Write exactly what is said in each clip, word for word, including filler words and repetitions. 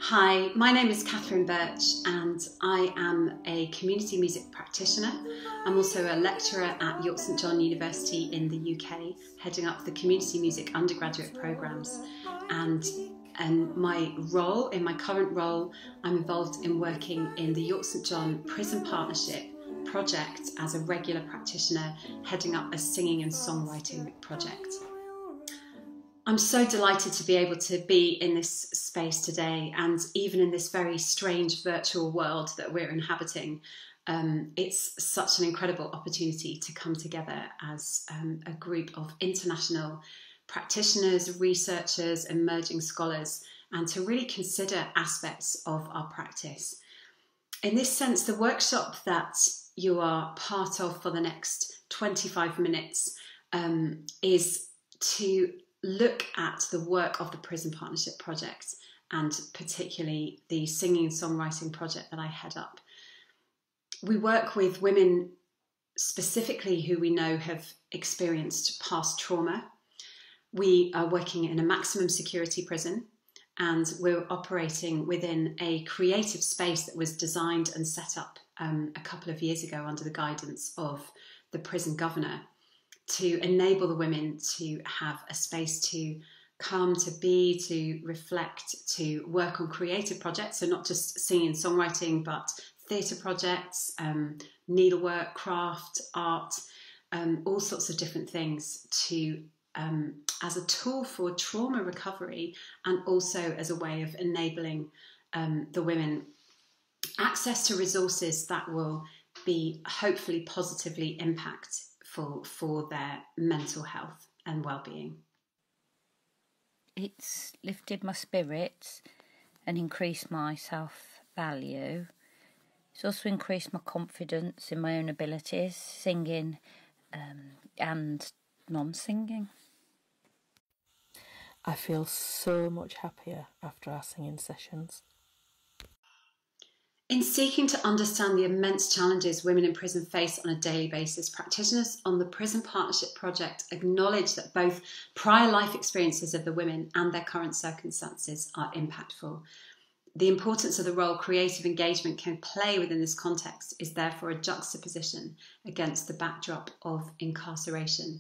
Hi, my name is Catherine Birch and I am a community music practitioner. I'm also a lecturer at York St John University in the U K, heading up the community music undergraduate programmes. And, and my role, in my current role, I'm involved in working in the York St John Prison Partnership project as a regular practitioner, heading up a singing and songwriting project. I'm so delighted to be able to be in this space today, and even in this very strange virtual world that we're inhabiting. Um, it's such an incredible opportunity to come together as um, a group of international practitioners, researchers, emerging scholars, and to really consider aspects of our practice. In this sense, the workshop that you are part of for the next twenty-five minutes um, is to look at the work of the Prison Partnership Project, and particularly the singing and songwriting project that I head up. We work with women specifically who we know have experienced past trauma. We are working in a maximum security prison, and we're operating within a creative space that was designed and set up um, a couple of years ago under the guidance of the prison governor, to enable the women to have a space to come, to be, to reflect, to work on creative projects. So not just singing and songwriting, but theatre projects, um, needlework, craft, art, um, all sorts of different things to um, as a tool for trauma recovery, and also as a way of enabling um, the women access to resources that will be hopefully positively impact For, for their mental health and well-being. It's lifted my spirits and increased my self-value. It's also increased my confidence in my own abilities, singing um, and non-singing. I feel so much happier after our singing sessions. In seeking to understand the immense challenges women in prison face on a daily basis, practitioners on the Prison Partnership Project acknowledge that both prior life experiences of the women and their current circumstances are impactful. The importance of the role creative engagement can play within this context is therefore a juxtaposition against the backdrop of incarceration.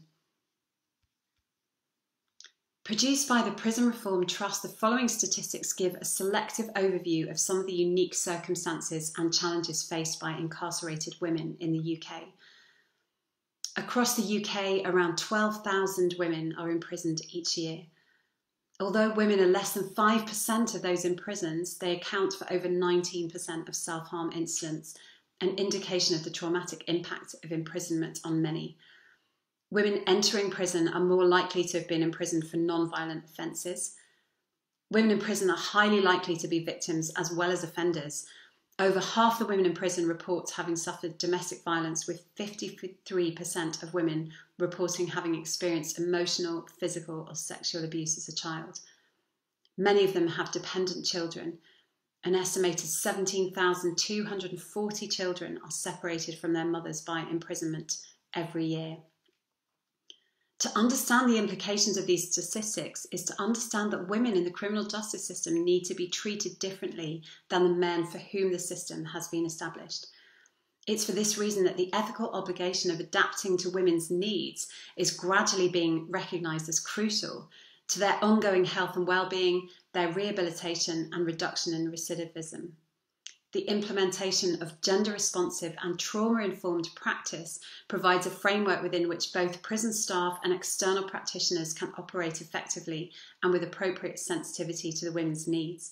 Produced by the Prison Reform Trust, the following statistics give a selective overview of some of the unique circumstances and challenges faced by incarcerated women in the U K. Across the U K, around twelve thousand women are imprisoned each year. Although women are less than five percent of those in prisons, they account for over nineteen percent of self-harm incidents, an indication of the traumatic impact of imprisonment on many. Women entering prison are more likely to have been imprisoned for non-violent offences. Women in prison are highly likely to be victims as well as offenders. Over half the women in prison report having suffered domestic violence, with fifty-three percent of women reporting having experienced emotional, physical or sexual abuse as a child. Many of them have dependent children. An estimated seventeen thousand two hundred forty children are separated from their mothers by imprisonment every year. To understand the implications of these statistics is to understand that women in the criminal justice system need to be treated differently than the men for whom the system has been established. It's for this reason that the ethical obligation of adapting to women's needs is gradually being recognised as crucial to their ongoing health and well-being, their rehabilitation and reduction in recidivism. The implementation of gender-responsive and trauma-informed practice provides a framework within which both prison staff and external practitioners can operate effectively and with appropriate sensitivity to the women's needs.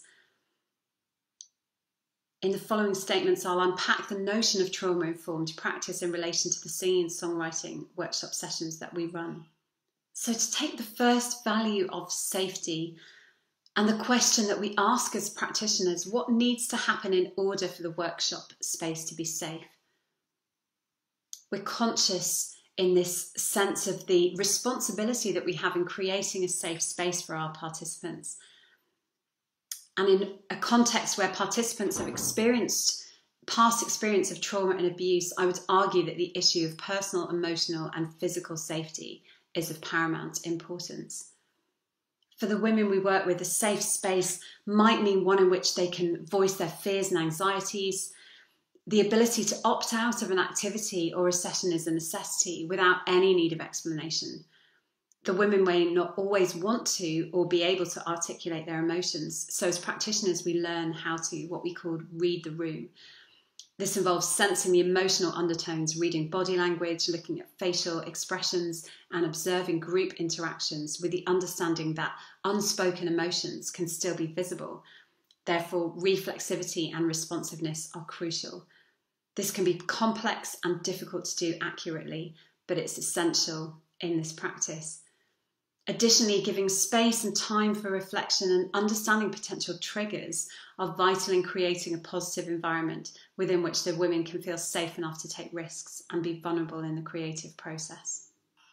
In the following statements, I'll unpack the notion of trauma-informed practice in relation to the singing and songwriting workshop sessions that we run. So to take the first value of safety, and the question that we ask as practitioners, what needs to happen in order for the workshop space to be safe? We're conscious in this sense of the responsibility that we have in creating a safe space for our participants. And in a context where participants have experienced past experience of trauma and abuse, I would argue that the issue of personal, emotional and physical safety is of paramount importance. For the women we work with, a safe space might mean one in which they can voice their fears and anxieties. The ability to opt out of an activity or a session is a necessity without any need of explanation. The women may not always want to or be able to articulate their emotions. So as practitioners, we learn how to, what we call, read the room. This involves sensing the emotional undertones, reading body language, looking at facial expressions, and observing group interactions with the understanding that unspoken emotions can still be visible. Therefore, reflexivity and responsiveness are crucial. This can be complex and difficult to do accurately, but it's essential in this practice. Additionally, giving space and time for reflection and understanding potential triggers are vital in creating a positive environment within which the women can feel safe enough to take risks and be vulnerable in the creative process.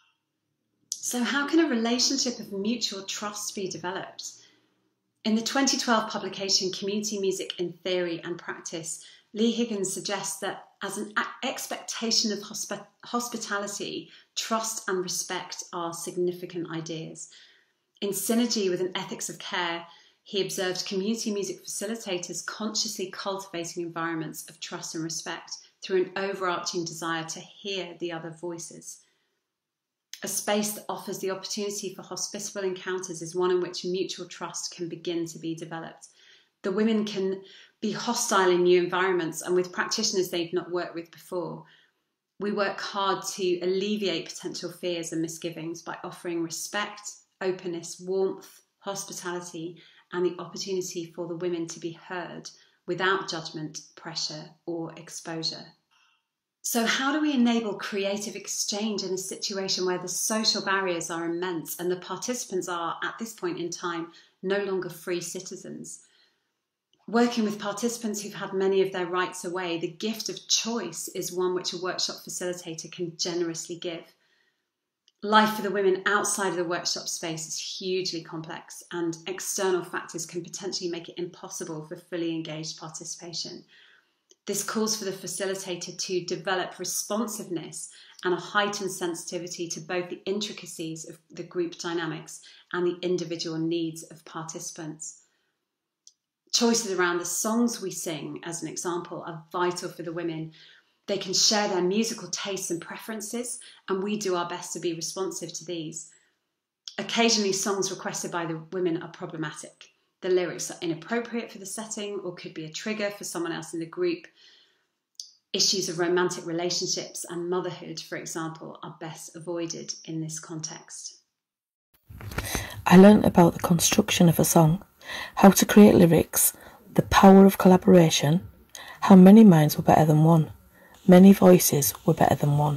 So how can a relationship of mutual trust be developed? In the twenty twelve publication Community Music in Theory and Practice, Lee Higgins suggests that as an expectation of hosp- hospitality, trust and respect are significant ideas. In synergy with an ethics of care, he observed community music facilitators consciously cultivating environments of trust and respect through an overarching desire to hear the other voices. A space that offers the opportunity for hospitable encounters is one in which mutual trust can begin to be developed. The women can be hostile in new environments and with practitioners they've not worked with before. We work hard to alleviate potential fears and misgivings by offering respect, openness, warmth, hospitality, and the opportunity for the women to be heard without judgment, pressure, or exposure. So how do we enable creative exchange in a situation where the social barriers are immense and the participants are, at this point in time, no longer free citizens? Working with participants who've had many of their rights away, the gift of choice is one which a workshop facilitator can generously give. Life for the women outside of the workshop space is hugely complex, and external factors can potentially make it impossible for fully engaged participation. This calls for the facilitator to develop responsiveness and a heightened sensitivity to both the intricacies of the group dynamics and the individual needs of participants. Choices around the songs we sing, as an example, are vital for the women. They can share their musical tastes and preferences, and we do our best to be responsive to these. Occasionally, songs requested by the women are problematic. The lyrics are inappropriate for the setting or could be a trigger for someone else in the group. Issues of romantic relationships and motherhood, for example, are best avoided in this context. I learnt about the construction of a song, how to create lyrics, the power of collaboration, how many minds were better than one, many voices were better than one.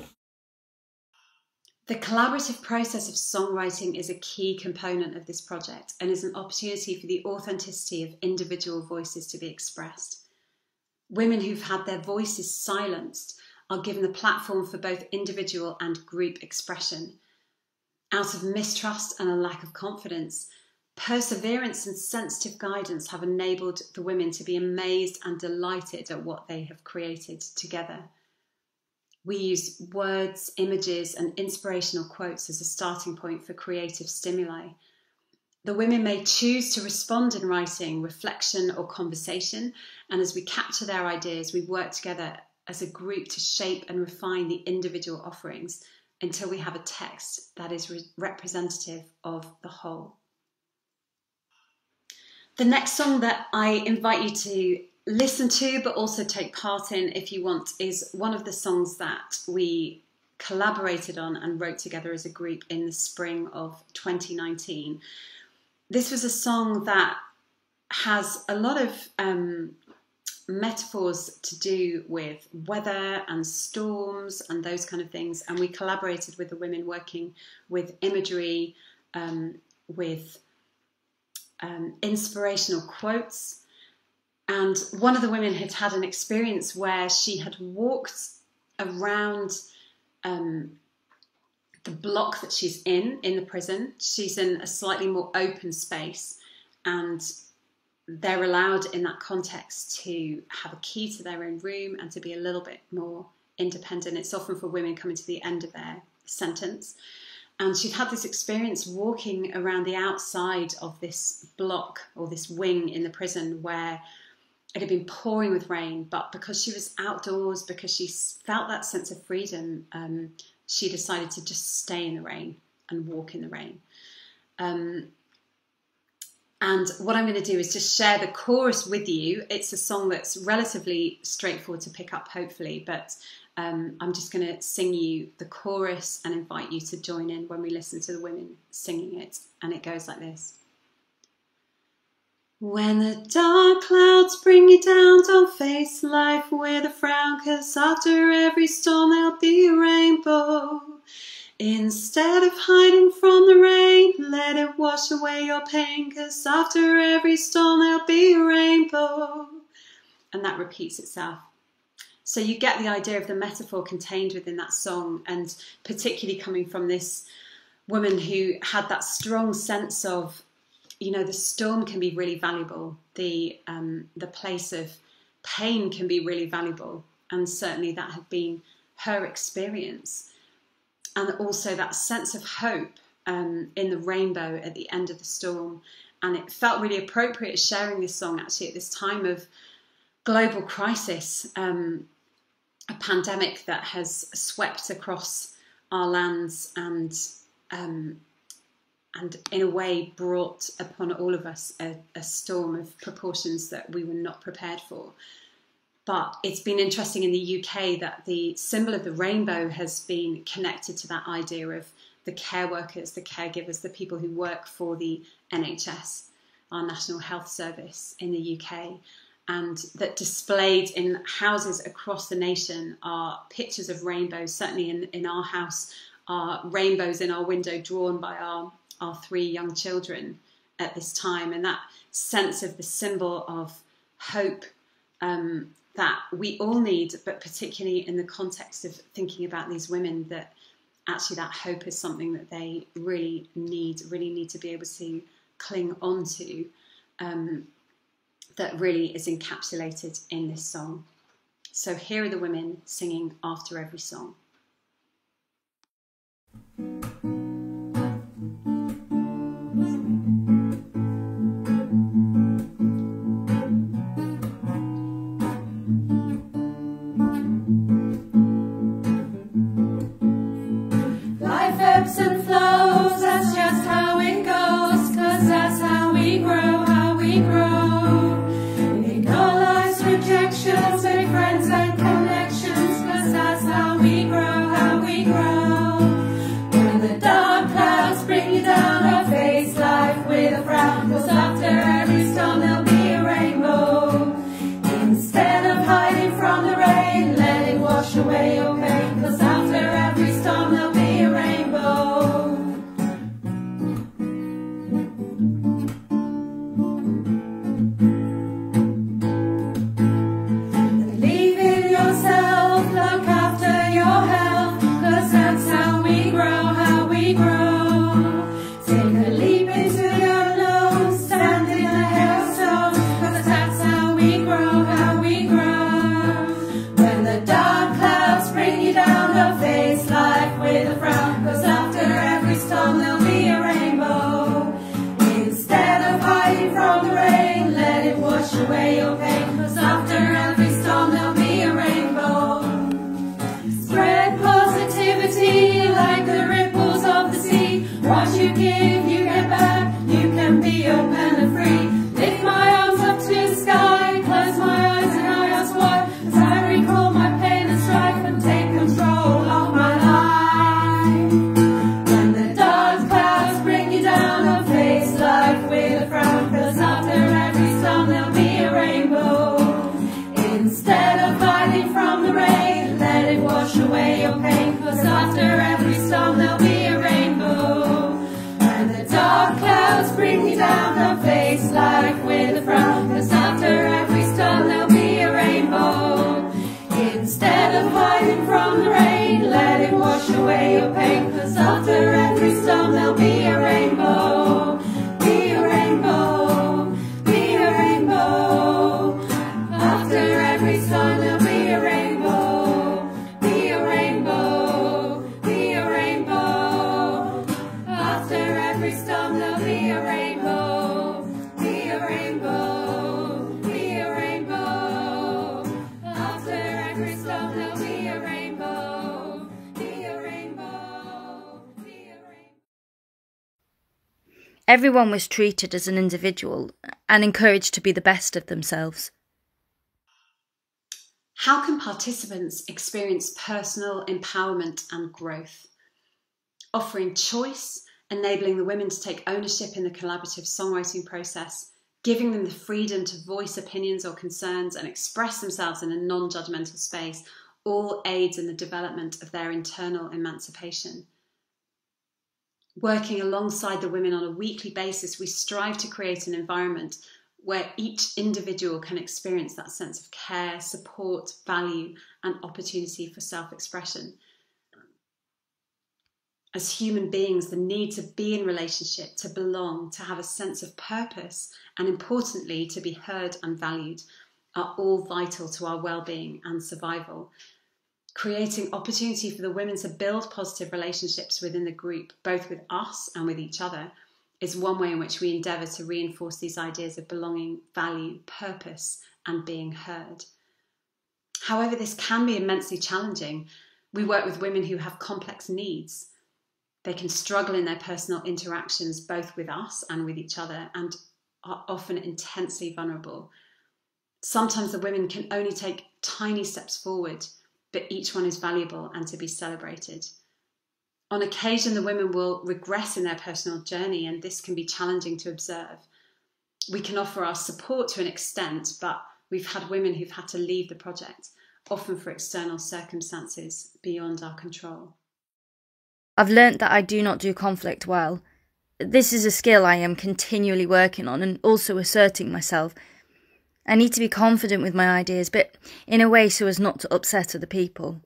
The collaborative process of songwriting is a key component of this project and is an opportunity for the authenticity of individual voices to be expressed. Women who've had their voices silenced are given a platform for both individual and group expression. Out of mistrust and a lack of confidence, perseverance and sensitive guidance have enabled the women to be amazed and delighted at what they have created together. We use words, images, and inspirational quotes as a starting point for creative stimuli. The women may choose to respond in writing, reflection, or conversation, and as we capture their ideas, we work together as a group to shape and refine the individual offerings until we have a text that is re- representative of the whole. The next song that I invite you to listen to, but also take part in if you want, is one of the songs that we collaborated on and wrote together as a group in the spring of twenty nineteen. This was a song that has a lot of um, metaphors to do with weather and storms and those kind of things, and we collaborated with the women working with imagery, um, with um, inspirational quotes. And one of the women had had an experience where she had walked around um, the block that she's in, in the prison. She's in a slightly more open space, and they're allowed in that context to have a key to their own room and to be a little bit more independent. It's often for women coming to the end of their sentence. And she'd had this experience walking around the outside of this block or this wing in the prison where it had been pouring with rain, but because she was outdoors, because she felt that sense of freedom, um, she decided to just stay in the rain and walk in the rain. Um, and what I'm going to do is just share the chorus with you. It's a song that's relatively straightforward to pick up, hopefully, but um, I'm just going to sing you the chorus and invite you to join in when we listen to the women singing it. And it goes like this. When the dark clouds bring you down, don't face life with a frown, 'cause after every storm there'll be a rainbow. Instead of hiding from the rain, let it wash away your pain, 'cause after every storm there'll be a rainbow. And that repeats itself. So you get the idea of the metaphor contained within that song, and particularly coming from this woman who had that strong sense of, you know, the storm can be really valuable. The, um, the place of pain can be really valuable. And certainly that had been her experience. And also that sense of hope um, in the rainbow at the end of the storm. And it felt really appropriate sharing this song actually at this time of global crisis, um, a pandemic that has swept across our lands and um, and in a way brought upon all of us a, a storm of proportions that we were not prepared for. But it's been interesting in the U K that the symbol of the rainbow has been connected to that idea of the care workers, the caregivers, the people who work for the N H S, our National Health Service in the U K, and that displayed in houses across the nation are pictures of rainbows. Certainly in, in our house are rainbows in our window drawn by our, our three young children at this time. And that sense of the symbol of hope um, that we all need, but particularly in the context of thinking about these women, that actually that hope is something that they really need, really need to be able to cling on to, um, that really is encapsulated in this song. So here are the women singing after every song. Life ebbs and flows, that's just how it goes, 'cause that's how we grow, how we grow. Ignore life's rejections, make friends and connections, 'cause that's how we grow, how we grow. When the dark clouds bring you down, don't face life with a frown, 'cause after every storm there'll be a rainbow. Instead of hiding from the rain, let it wash away your pain, 'cause after every storm there'll be a rainbow. Believe in yourself, look after your health, 'cause that's how we grow, how we grow. Take a leap into the unknown, stand in the hailstones, 'cause that's how we grow, how we grow. When the dark clouds bring you down, don't face life with a frown, 'cause after every storm there'll be a rainbow. Instead of hiding from the rain, let it wash away your pain, 'cause after every storm there'll be a rainbow. Spread positivity like the ripples of the sea. What you give, you get back. You can be open and free. Lift my arms up to the sky, close my eyes and I ask why, as I recall my pain and strife and take control of my life. When the dark clouds bring you down, don't face life with a frown, 'cause after every storm there'll be a rainbow. Instead of hiding from the rain, let it wash away your pain, 'cause after every storm there'll be a rainbow. When the dark clouds bring you down, don't face life with a frown, 'cause after every storm there'll be a rainbow. Instead of hiding from the rain, let it wash away your pain, 'cause after every storm there'll be a rainbow. Be a rainbow, be a rainbow. After every storm there'll be a rainbow. Be a rainbow, be a rainbow. Everyone was treated as an individual and encouraged to be the best of themselves. How can participants experience personal empowerment and growth? Offering choice, enabling the women to take ownership in the collaborative songwriting process, giving them the freedom to voice opinions or concerns and express themselves in a non-judgmental space, all aids in the development of their internal emancipation. Working alongside the women on a weekly basis, we strive to create an environment where each individual can experience that sense of care, support, value, and opportunity for self-expression. As human beings, the need to be in relationship, to belong, to have a sense of purpose, and importantly, to be heard and valued, are all vital to our well-being and survival. Creating opportunity for the women to build positive relationships within the group, both with us and with each other, is one way in which we endeavour to reinforce these ideas of belonging, value, purpose, and being heard. However, this can be immensely challenging. We work with women who have complex needs. They can struggle in their personal interactions, both with us and with each other, and are often intensely vulnerable. Sometimes the women can only take tiny steps forward, but each one is valuable and to be celebrated. On occasion, the women will regress in their personal journey, and this can be challenging to observe. We can offer our support to an extent, but we've had women who've had to leave the project, often for external circumstances beyond our control. I've learnt that I do not do conflict well. This is a skill I am continually working on and also asserting myself. I need to be confident with my ideas, but in a way so as not to upset other people.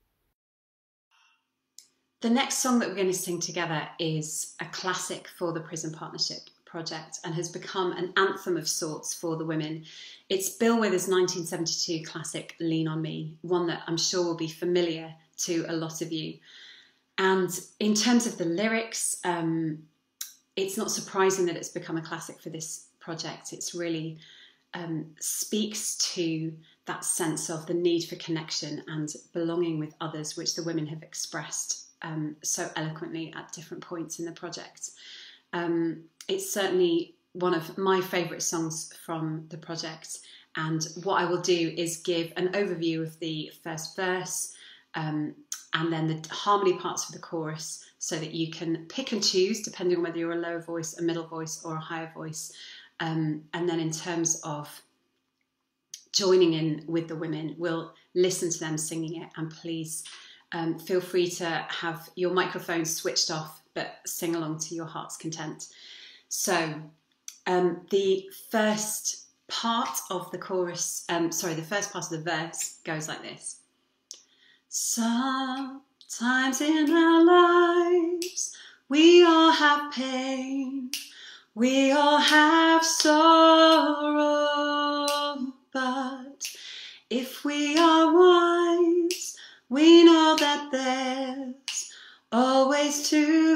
The next song that we're going to sing together is a classic for the Prison Partnership project and has become an anthem of sorts for the women. It's Bill Withers' nineteen seventy-two classic Lean on Me, one that I'm sure will be familiar to a lot of you. And in terms of the lyrics, um, it's not surprising that it's become a classic for this project. It's really um, speaks to that sense of the need for connection and belonging with others, which the women have expressed um, so eloquently at different points in the project. Um, it's certainly one of my favourite songs from the project. And what I will do is give an overview of the first verse, um, and then the harmony parts of the chorus, so that you can pick and choose depending on whether you're a lower voice, a middle voice, or a higher voice. Um, and then in terms of joining in with the women, we'll listen to them singing it, and please um, feel free to have your microphone switched off, but sing along to your heart's content. So um, the first part of the chorus, um, sorry, the first part of the verse goes like this. Sometimes in our lives we all have pain, we all have sorrow, but if we are wise, we know that there's always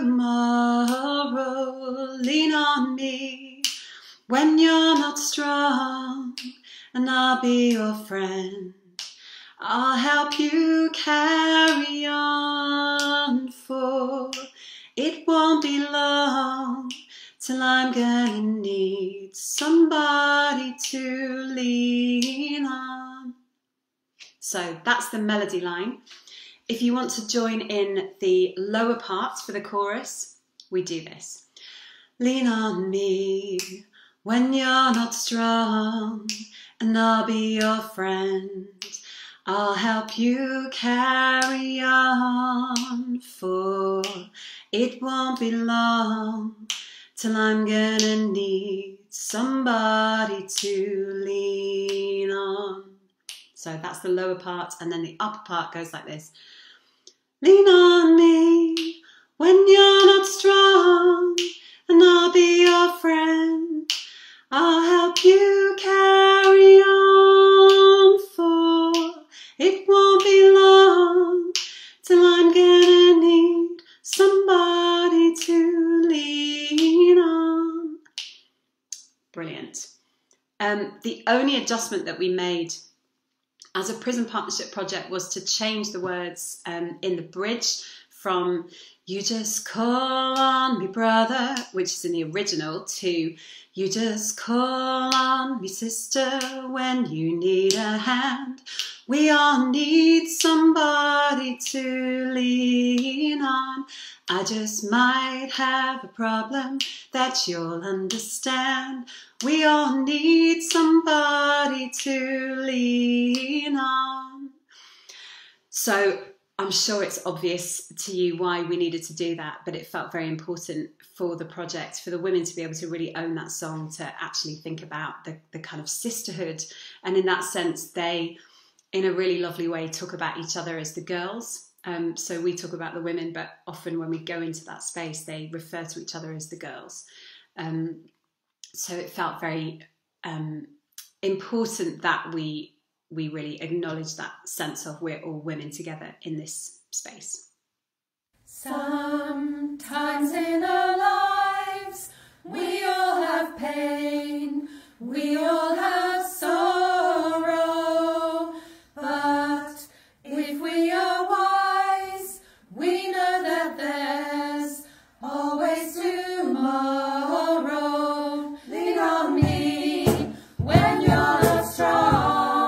tomorrow. Lean on me when you're not strong, and I'll be your friend. I'll help you carry on, for it won't be long till I'm gonna need somebody to lean on. So that's the melody line. If you want to join in the lower parts for the chorus, we do this. Lean on me when you're not strong, and I'll be your friend. I'll help you carry on, for it won't be long till I'm gonna need somebody to lean on. So that's the lower part, and then the upper part goes like this. Lean on me when you're not strong, and I'll be your friend. I'll help you carry on, for it won't be long till I'm gonna need somebody to lean on. Brilliant. Um, the only adjustment that we made as a prison partnership project was to change the words um, in the bridge from "You Just Call on Me, Brother," which is in the original, to "You just call on me, sister, when you need a hand. We all need somebody to lean on. I just might have a problem that you'll understand. We all need somebody to lean on." So I'm sure it's obvious to you why we needed to do that, but it felt very important for the project, for the women to be able to really own that song, to actually think about the, the kind of sisterhood. And in that sense, they, in a really lovely way, talk about each other as the girls. Um, so we talk about the women, but often when we go into that space, they refer to each other as the girls. Um, so it felt very um, important that we we really acknowledge that sense of we're all women together in this space. Sometimes in our lives we all have pain, we all have sorrow, but if we are wise, we know that there's always tomorrow. Lean on me when you're not strong.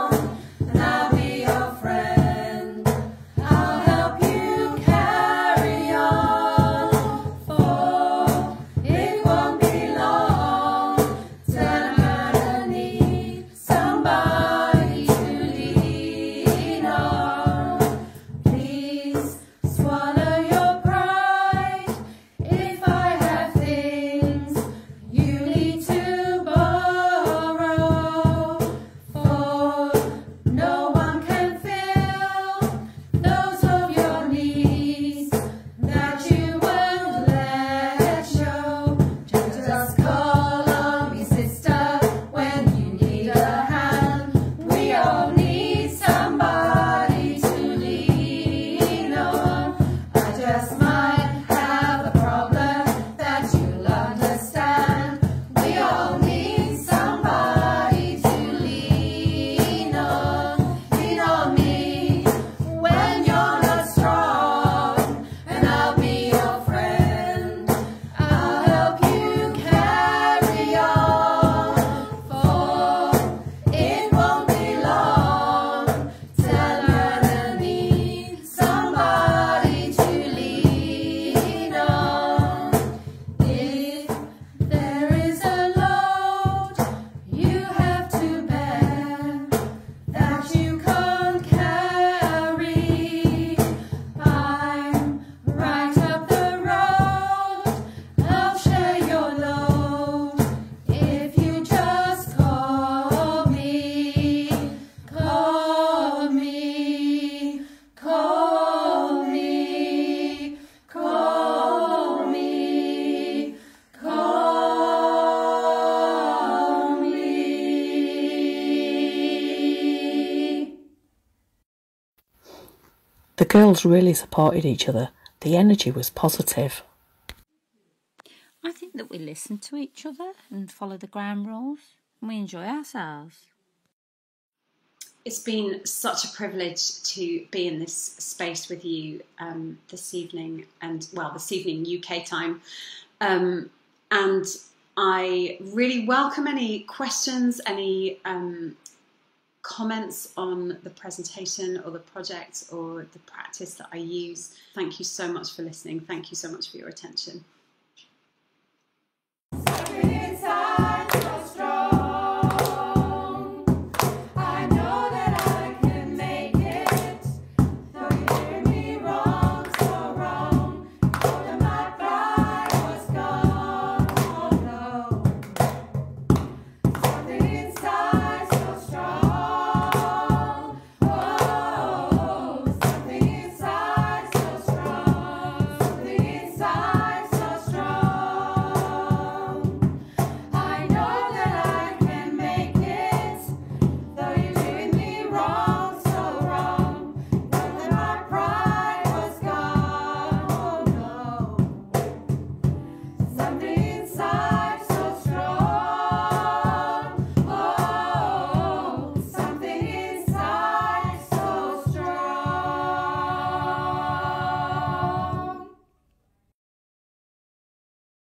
The girls really supported each other. The energy was positive. I think that we listen to each other and follow the ground rules, and we enjoy ourselves. It's been such a privilege to be in this space with you um, this evening, and well, this evening U K time. Um, and I really welcome any questions, any um, comments on the presentation or the project or the practice that I use. Thank you so much for listening. Thank you so much for your attention.